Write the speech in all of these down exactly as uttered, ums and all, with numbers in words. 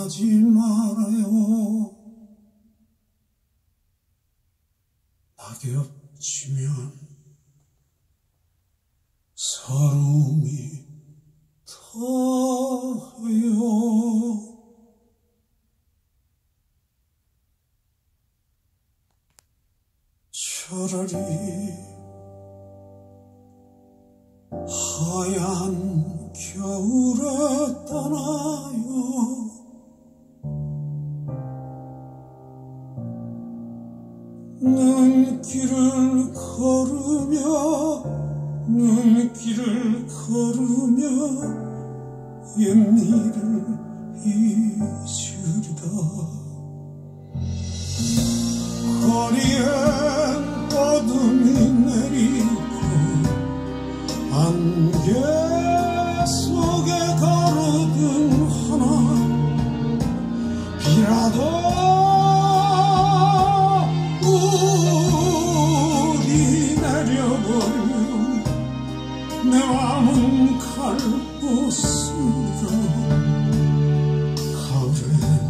떠나지 말아요. 낙엽 지면 서름이 터요. 차라리 하얀 겨울에 떠나요. 눈길을 걸으며 눈길을 걸으며 옛일을 잊으리다. 거리엔 어둠이 내리고 안개 속에 가로등 하나 비라도 우리 내려버리면 내 맘은 갈곳으로. 가을엔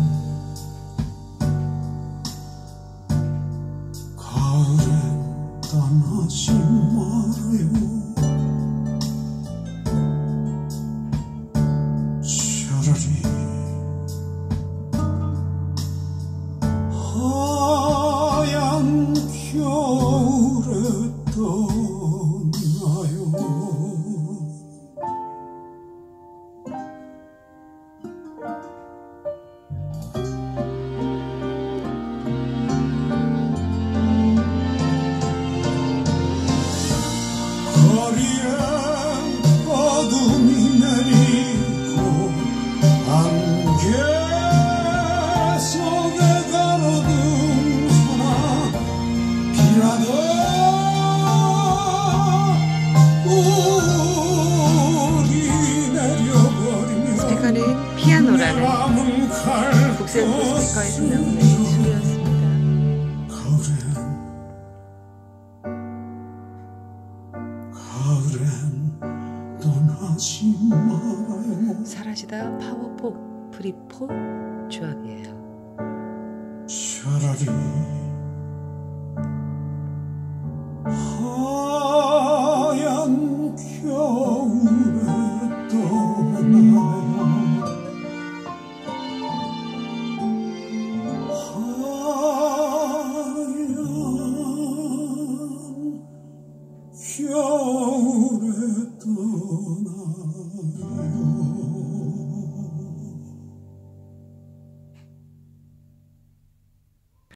가을엔 떠나지 말아요. 차라리 하얀 겨울에 떠나요. 거리엔 어둠이 내리고 안개 속에 가로등 하나 비라도 우리 내려버리면 스피커는 피아노라는 국세부 스피커에서 나오는 소리였습니다. 가을엔 가을엔 떠나지 말아요. 사라지다 파워포 프리포 조합이에요. 차라리 하얀 겨울에 떠나요. 하얀 겨울에 떠나요.